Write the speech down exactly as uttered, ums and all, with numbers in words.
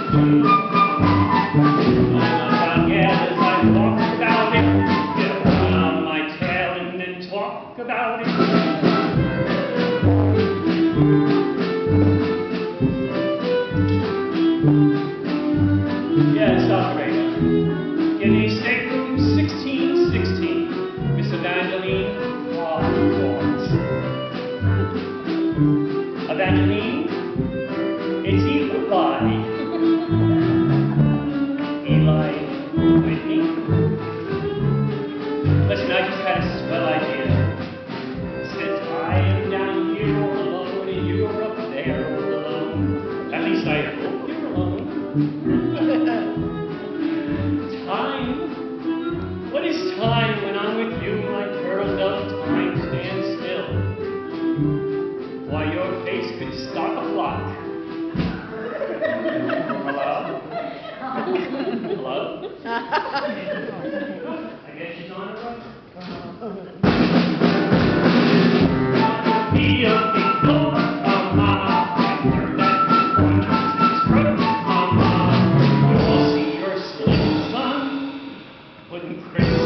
About it. Yes, operator. In the stateroom sixteen sixteen, Miss Evangeline Hawthorne. Evangeline, it's Eli. Eli Whitney. Listen, I just had a swell idea. I am down here all alone, and you're up there all alone. At least I hope you're alone. Time? What is time when I'm with you, my pearl dove? Time stands still. Why, your face could stop a clock. Hello? Hello? I guess she's on her own. Be a big boy, mama, and learn that one is mama. You'll see your slim son putting crisp